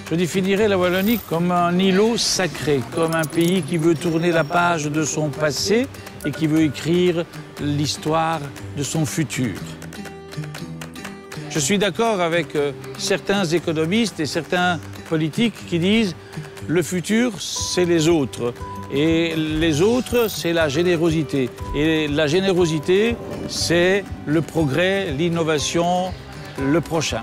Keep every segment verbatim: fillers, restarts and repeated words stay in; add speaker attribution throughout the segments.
Speaker 1: Je définirais la Wallonie comme un îlot sacré, comme un pays qui veut tourner la page de son passé et qui veut écrire l'histoire de son futur. Je suis d'accord avec euh, certains économistes et certains politiques qui disent « le futur, c'est les autres ». Et les autres, c'est la générosité. Et la générosité, c'est le progrès, l'innovation, le prochain.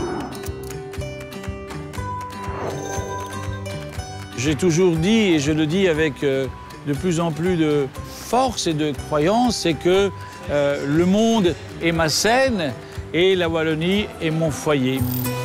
Speaker 1: J'ai toujours dit, et je le dis avec euh, de plus en plus de force et de croyance, c'est que euh, le monde est ma scène et la Wallonie est mon foyer.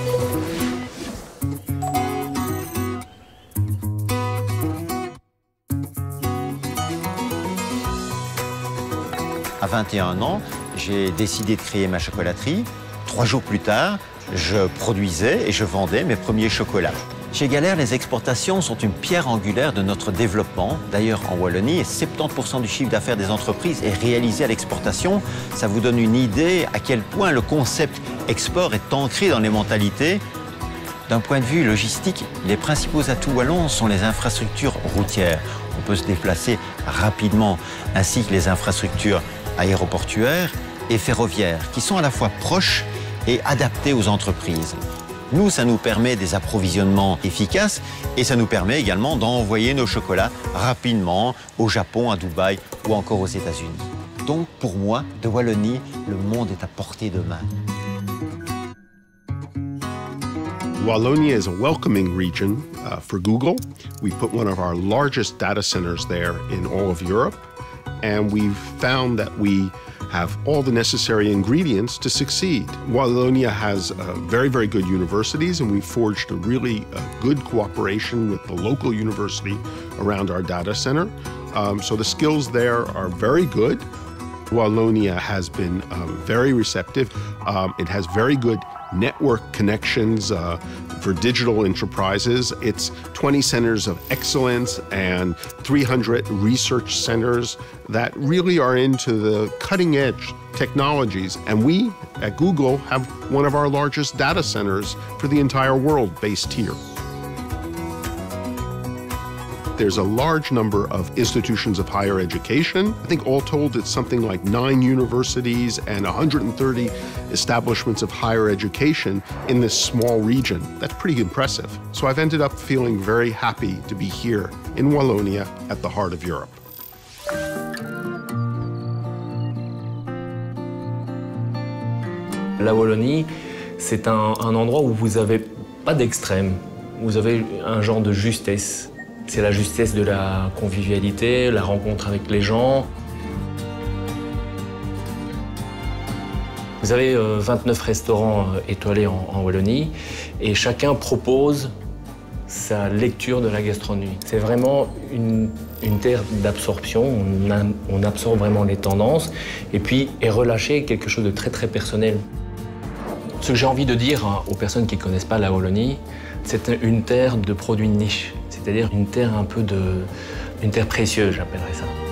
Speaker 2: À vingt et un ans, j'ai décidé de créer ma chocolaterie. Trois jours plus tard, je produisais et je vendais mes premiers chocolats. Chez Galère, les exportations sont une pierre angulaire de notre développement. D'ailleurs, en Wallonie, soixante-dix pour cent du chiffre d'affaires des entreprises est réalisé à l'exportation. Ça vous donne une idée à quel point le concept export est ancré dans les mentalités. D'un point de vue logistique, les principaux atouts wallons sont les infrastructures routières. On peut se déplacer rapidement, ainsi que les infrastructures aéroportuaires et ferroviaires, qui sont à la fois proches et adaptées aux entreprises. Nous, ça nous permet des approvisionnements efficaces et ça nous permet également d'envoyer nos chocolats rapidement au Japon, à Dubaï ou encore aux États-Unis. Donc, pour moi, de Wallonie, le monde est à portée de main.
Speaker 3: Wallonia is a welcoming region uh, for Google. We put one of our largest data centers there in all of Europe, and we've found that we have all the necessary ingredients to succeed. Wallonia has uh, very, very good universities, and we've forged a really uh, good cooperation with the local university around our data center. Um, so the skills there are very good. Wallonia has been um, very receptive. Um, it has very good network connections uh, for digital enterprises. It's twenty centers of excellence and three hundred research centers that really are into the cutting edge technologies. And we at Google have one of our largest data centers for the entire world based here. There's a large number of institutions of higher education. I think all told, it's something like nine universities and one hundred thirty establishments of higher education in this small region. That's pretty impressive. So I've ended up feeling very happy to be here in Wallonia at the heart of Europe.
Speaker 4: La Wallonie, c'est un, un endroit où vous n'avez pas d'extrême. Vous avez un genre de justesse. C'est la justesse de la convivialité, la rencontre avec les gens. Vous avez euh, vingt-neuf restaurants euh, étoilés en, en Wallonie et chacun propose sa lecture de la gastronomie. C'est vraiment une, une terre d'absorption, on, on absorbe vraiment les tendances et puis est relâché quelque chose de très très personnel. Ce que j'ai envie de dire hein, aux personnes qui ne connaissent pas la Wallonie, c'est une terre de produits de niche. C'est-à-dire une terre un peu de... une terre précieuse, j'appellerais ça.